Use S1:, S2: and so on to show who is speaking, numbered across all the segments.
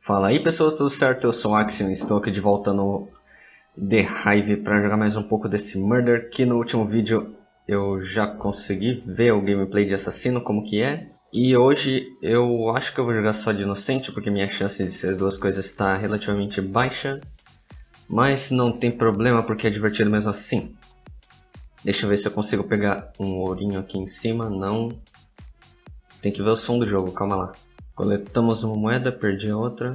S1: Fala aí pessoas, tudo certo? Eu sou o Axion e estou aqui de volta no The Hive para jogar mais um pouco desse Murder, que no último vídeo eu já consegui ver o gameplay de assassino, como que é. E hoje eu acho que eu vou jogar só de inocente, porque minha chance de ser as duas coisas está relativamente baixa. Mas não tem problema, porque é divertido mesmo assim. Deixa eu ver se eu consigo pegar um ourinho aqui em cima, não. Tem que ver o som do jogo, calma lá. Coletamos uma moeda, perdi a outra.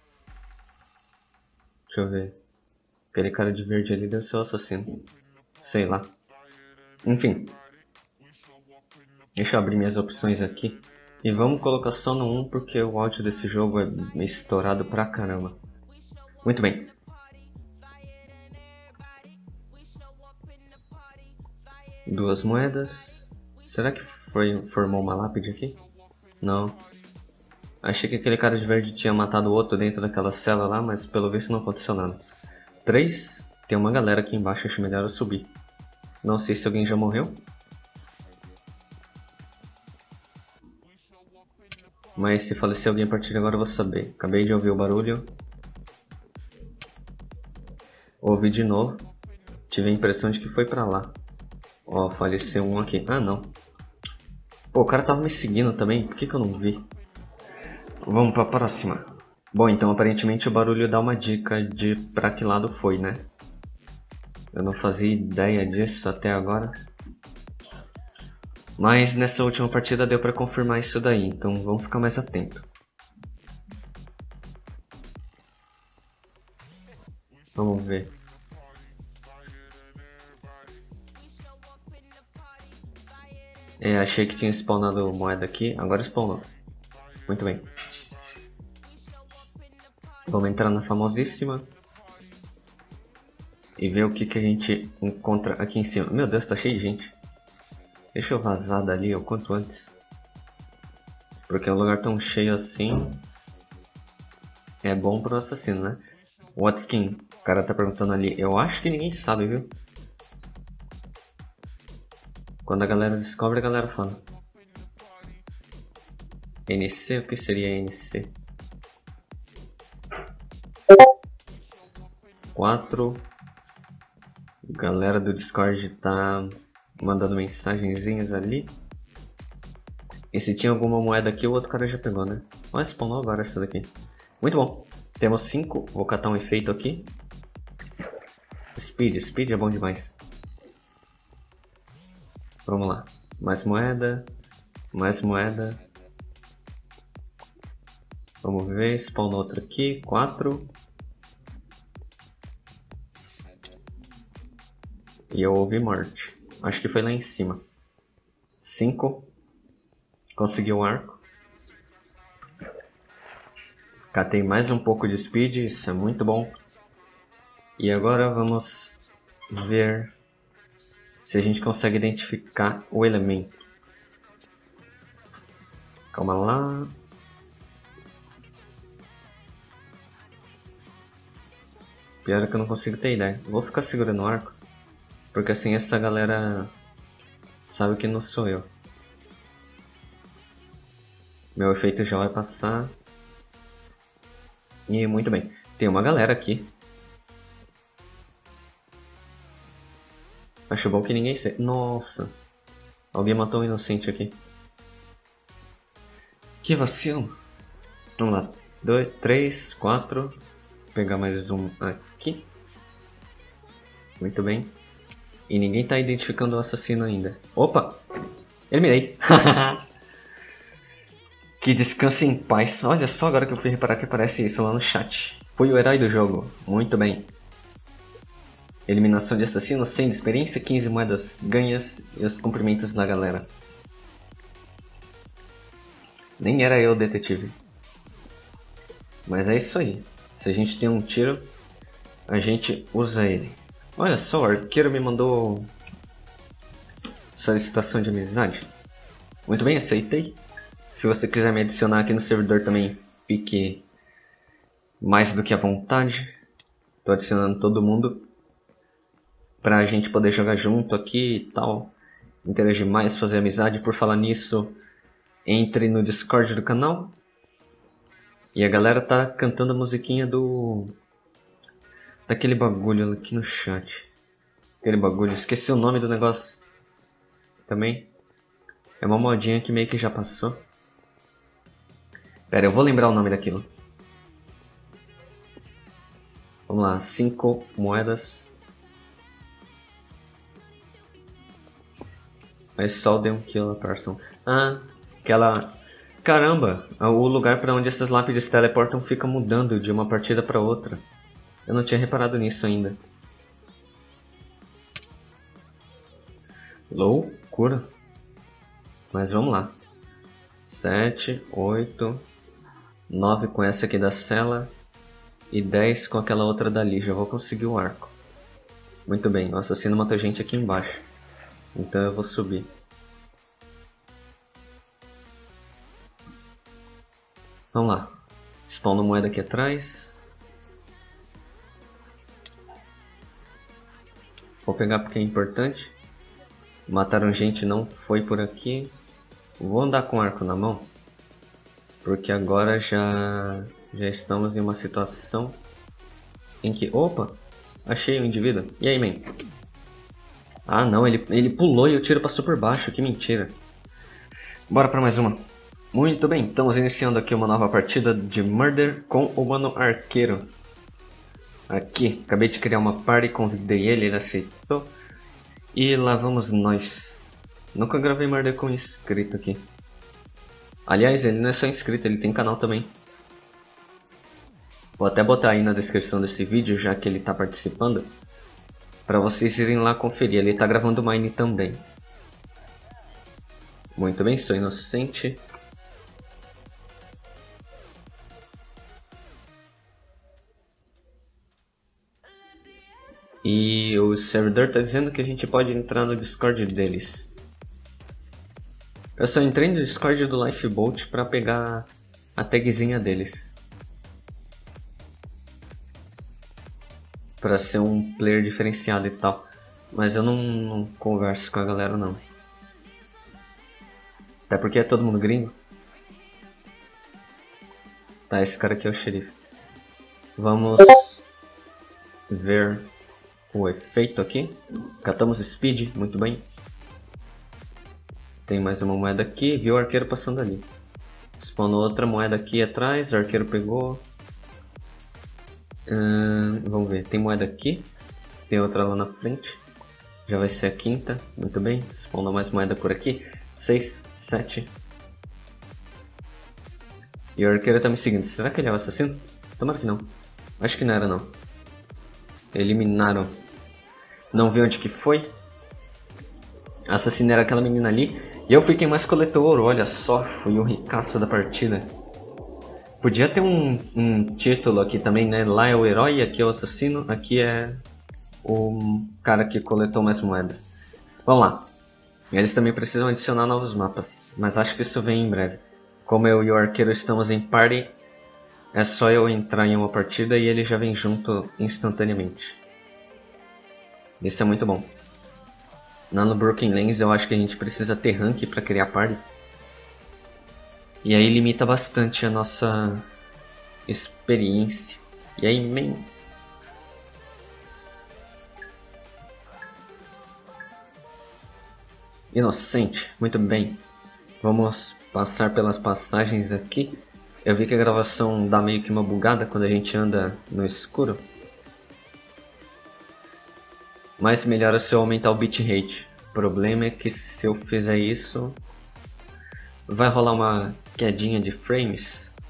S1: Deixa eu ver. Aquele cara de verde ali deve ser o assassino. Sei lá. Enfim. Deixa eu abrir minhas opções aqui. E vamos colocar só no 1 porque o áudio desse jogo é estourado pra caramba. Muito bem. Duas moedas. Será que formou uma lápide aqui? Não. Achei que aquele cara de verde tinha matado o outro dentro daquela cela lá, mas pelo visto não aconteceu nada. 3. Tem uma galera aqui embaixo, acho melhor eu subir. Não sei se alguém já morreu. Mas se falecer alguém a partir de agora eu vou saber. Acabei de ouvir o barulho. Ouvi de novo. Tive a impressão de que foi pra lá. Ó, faleceu um aqui. Ah, não. Pô, o cara tava me seguindo também. Por que eu não vi? Vamos pra próxima. Bom, então aparentemente o barulho dá uma dica de pra que lado foi, né? Eu não fazia ideia disso até agora. Mas nessa última partida deu pra confirmar isso daí, então vamos ficar mais atento. Vamos ver. Achei que tinha spawnado moeda aqui, agora spawnou. Muito bem. Vamos entrar na famosíssima. E ver o que a gente encontra aqui em cima. Meu Deus, tá cheio de gente. Deixa eu vazar dali o quanto antes. Porque um lugar tão cheio assim é bom pro assassino, né? What skin? O cara tá perguntando ali. Eu acho que ninguém sabe, viu? Quando a galera descobre, a galera fala. NC? O que seria NC? 4. Galera do Discord tá mandando mensagenzinhas ali. E se tinha alguma moeda aqui, o outro cara já pegou, né? Olha, spawnou agora essa daqui. Muito bom. Temos 5. Vou catar um efeito aqui. Speed é bom demais. Vamos lá. Mais moeda. Mais moeda. Vamos ver. Spawnou outro aqui. 4. E eu ouvi morte. Acho que foi lá em cima. 5. Consegui um arco. Catei mais um pouco de speed, isso é muito bom. E agora vamos ver se a gente consegue identificar o elemento. Calma lá. Pior é que eu não consigo ter ideia. Vou ficar segurando o arco, porque assim essa galera sabe que não sou eu. Meu efeito já vai passar. E muito bem. Tem uma galera aqui. Acho bom que ninguém sei. Nossa. Alguém matou um inocente aqui. Que vacilo. Vamos lá. 2, 3, 4. Vou pegar mais um aqui. Muito bem. E ninguém tá identificando o assassino ainda. Opa! Eliminei. Que descanse em paz. Olha só agora que eu fui reparar que aparece isso lá no chat. Fui o herói do jogo. Muito bem. Eliminação de assassino, 100 de experiência, 15 moedas ganhas e os cumprimentos da galera. Nem era eu o detetive. Mas é isso aí. Se a gente tem um tiro, a gente usa ele. Olha só, o arqueiro me mandou solicitação de amizade. Muito bem, aceitei. Se você quiser me adicionar aqui no servidor também, fique mais do que à vontade. Estou adicionando todo mundo pra gente poder jogar junto aqui e tal. Interagir mais, fazer amizade. Por falar nisso, entre no Discord do canal. E a galera tá cantando a musiquinha daquele bagulho aqui no chat. Aquele bagulho, esqueci o nome do negócio. Também. É uma modinha que meio que já passou. Pera, eu vou lembrar o nome daquilo. Vamos lá, 5 moedas. I saw them kill a person. Ah, aquela... Caramba, o lugar para onde essas lápides teleportam fica mudando de uma partida para outra. Eu não tinha reparado nisso ainda. Loucura. Mas vamos lá. 7, 8, 9 com essa aqui da cela e 10 com aquela outra dali. Já vou conseguir o arco. Muito bem, o assassino matou gente aqui embaixo. Então eu vou subir. Vamos lá. Spawna moeda aqui atrás. Vou pegar porque é importante. Mataram gente, não foi por aqui. Vou andar com arco na mão. Porque agora já estamos em uma situação em que... Opa! Achei o indivíduo. E aí, man? Ah, não. Ele pulou e o tiro passou por baixo. Que mentira. Bora pra mais uma. Muito bem. Estamos iniciando aqui uma nova partida de Murder com o Mano Arqueiro. Aqui. Acabei de criar uma party. Convidei ele aceitou. E lá vamos nós. Nunca gravei Murder com inscrito aqui. Aliás, ele não é só inscrito, ele tem canal também. Vou até botar aí na descrição desse vídeo, já que ele está participando, para vocês irem lá conferir. Ele está gravando Mine também. Muito bem, sou inocente. E o servidor está dizendo que a gente pode entrar no Discord deles. Eu só entrei no Discord do Lifeboat para pegar a tagzinha deles. Para ser um player diferenciado e tal. Mas eu não converso com a galera não. Até porque é todo mundo gringo. Tá, esse cara aqui é o xerife. Vamos ver o efeito aqui. Catamos speed, muito bem. Tem mais uma moeda aqui, viu o arqueiro passando ali. Spawnou outra moeda aqui atrás, o arqueiro pegou. Vamos ver, tem moeda aqui. Tem outra lá na frente. Já vai ser a quinta, muito bem. Spawnou mais moeda por aqui. 6, 7. E o arqueiro tá me seguindo. Será que ele é o assassino? Tomara que não. Acho que não era não. Eliminaram. Não vi onde que foi. A assassina era aquela menina ali. E eu fui quem mais coletou ouro, olha só, fui o ricaço da partida. Podia ter um título aqui também, né? Lá é o herói, aqui é o assassino, aqui é o cara que coletou mais moedas. Vamos lá. Eles também precisam adicionar novos mapas, mas acho que isso vem em breve. Como eu e o arqueiro estamos em party, é só eu entrar em uma partida e ele já vem junto instantaneamente. Isso é muito bom. Lá no Broken Lands eu acho que a gente precisa ter rank para criar party. E aí limita bastante a nossa experiência. E aí, man... Inocente, muito bem. Vamos passar pelas passagens aqui. Eu vi que a gravação dá meio que uma bugada quando a gente anda no escuro. Mas melhora se eu aumentar o bitrate. O problema é que se eu fizer isso, vai rolar uma quedinha de frames.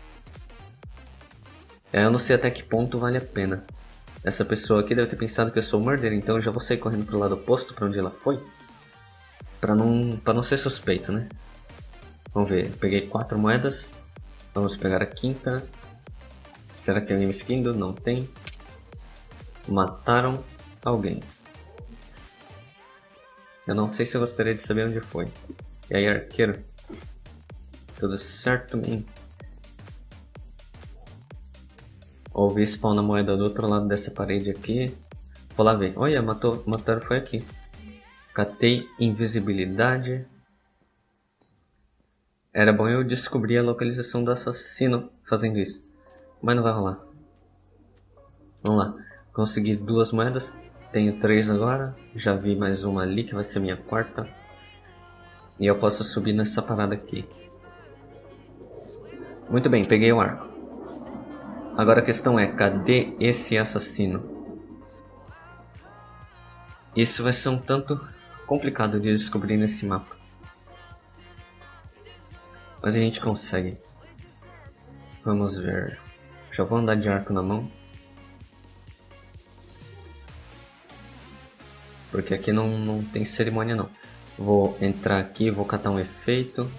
S1: Eu não sei até que ponto vale a pena. Essa pessoa aqui deve ter pensado que eu sou o Murder, então eu já vou sair correndo pro lado oposto, pra onde ela foi. Pra não ser suspeito, né? Vamos ver, peguei 4 moedas. Vamos pegar a quinta. Será que tem anime skindo? Não tem. Mataram alguém. Eu não sei se eu gostaria de saber onde foi. E aí, arqueiro? Tudo certo, man? Ouvi spawn na moeda do outro lado dessa parede aqui. Vou lá ver. Olha, mataram foi aqui. Catei invisibilidade. Era bom eu descobrir a localização do assassino fazendo isso. Mas não vai rolar. Vamos lá. Consegui 2 moedas. Tenho 3 agora. Já vi mais uma ali que vai ser minha quarta. E eu posso subir nessa parada aqui. Muito bem, peguei o arco. Agora a questão é, cadê esse assassino? Isso vai ser um tanto complicado de descobrir nesse mapa. Mas a gente consegue. Vamos ver. Já vou andar de arco na mão. Porque aqui não tem cerimônia não. Vou entrar aqui, vou catar um efeito.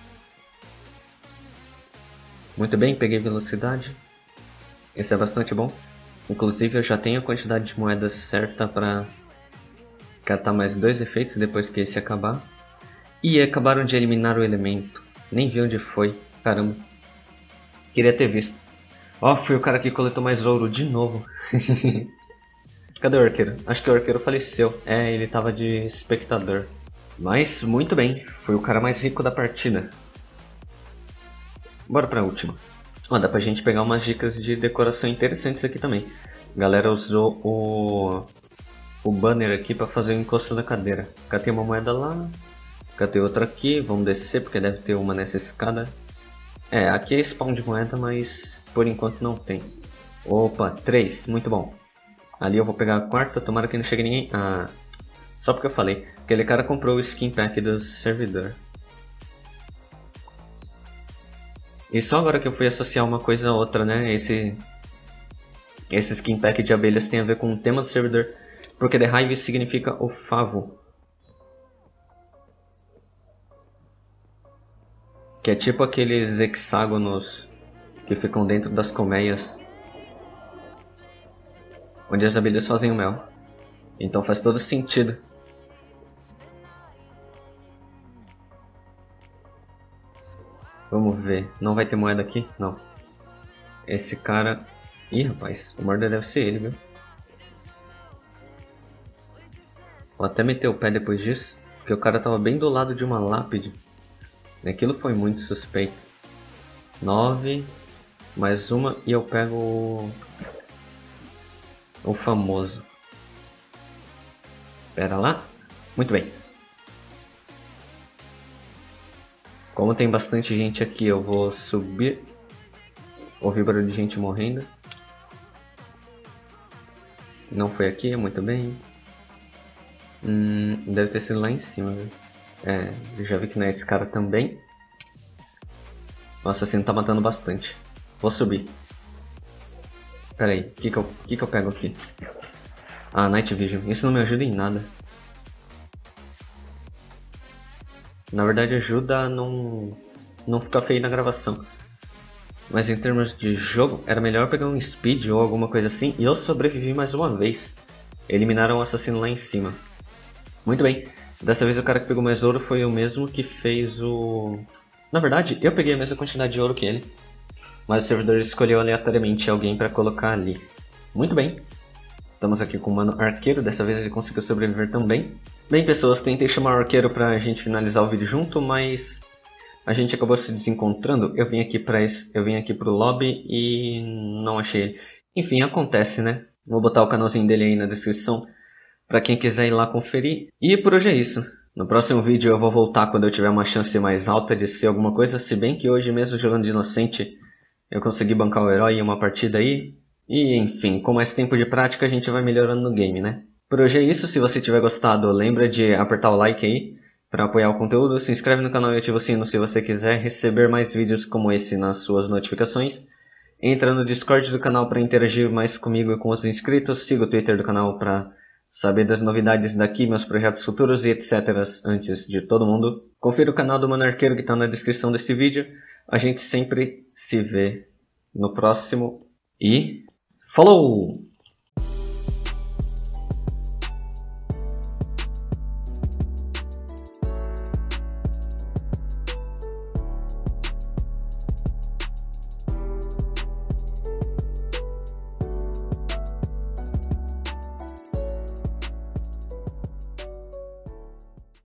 S1: Muito bem, peguei velocidade. Esse é bastante bom. Inclusive eu já tenho a quantidade de moedas certa para catar mais 2 efeitos depois que esse acabar. E acabaram de eliminar o elemento. Nem vi onde foi. Caramba. Queria ter visto. Ó, fui o cara que coletou mais ouro de novo. Cadê o arqueiro? Acho que o arqueiro faleceu. É, ele tava de espectador. Mas, muito bem. Fui o cara mais rico da partida. Bora pra última. Ó, dá pra gente pegar umas dicas de decoração interessantes aqui também. A galera usou o banner aqui pra fazer o encosto da cadeira. Catei uma moeda lá. Catei outra aqui. Vamos descer porque deve ter uma nessa escada. É, aqui é spawn de moeda, mas por enquanto não tem. Opa, 3. Muito bom. Ali eu vou pegar a quarta, tomara que não chegue ninguém. Ah, só porque eu falei. Aquele cara comprou o skin pack do servidor. E só agora que eu fui associar uma coisa a outra, né? Esse skin pack de abelhas tem a ver com o tema do servidor. Porque The Hive significa o favo. Que é tipo aqueles hexágonos que ficam dentro das colmeias. Onde as abelhas fazem o mel. Então faz todo sentido. Vamos ver. Não vai ter moeda aqui? Não. Esse cara... Ih, rapaz. O Murder deve ser ele, viu? Vou até meter o pé depois disso. Porque o cara tava bem do lado de uma lápide. Aquilo foi muito suspeito. 9. Mais uma e eu pego o famoso. Pera lá. Muito bem. Como tem bastante gente aqui, eu vou subir. Ouvi barulho de gente morrendo. Não foi aqui, muito bem. Deve ter sido lá em cima, viu? É, eu já vi que não é esse cara também. O assassino tá matando bastante. Vou subir. Pera aí, o que eu pego aqui? Ah, Night Vision. Isso não me ajuda em nada. Na verdade ajuda a não ficar feio na gravação. Mas em termos de jogo, era melhor pegar um speed ou alguma coisa assim. E eu sobrevivi mais uma vez. Eliminaram o assassino lá em cima. Muito bem. Dessa vez o cara que pegou mais ouro foi o mesmo que fez o... Na verdade, eu peguei a mesma quantidade de ouro que ele. Mas o servidor escolheu aleatoriamente alguém para colocar ali. Muito bem. Estamos aqui com o mano arqueiro. Dessa vez ele conseguiu sobreviver também. Bem, pessoas, tentei chamar o arqueiro pra gente finalizar o vídeo junto, mas a gente acabou se desencontrando. Eu vim aqui pro lobby e não achei ele. Enfim, acontece, né? Vou botar o canalzinho dele aí na descrição pra quem quiser ir lá conferir. E por hoje é isso. No próximo vídeo eu vou voltar quando eu tiver uma chance mais alta de ser alguma coisa, se bem que hoje mesmo jogando de inocente eu consegui bancar o herói em uma partida aí. E enfim, com mais tempo de prática a gente vai melhorando no game, né? Por hoje é isso, se você tiver gostado, lembra de apertar o like aí para apoiar o conteúdo, se inscreve no canal e ativa o sino se você quiser receber mais vídeos como esse nas suas notificações. Entra no Discord do canal para interagir mais comigo e com os inscritos, siga o Twitter do canal para saber das novidades daqui, meus projetos futuros e etc. antes de todo mundo. Confira o canal do Mano Arqueiro que está na descrição deste vídeo. A gente sempre se vê no próximo e falou!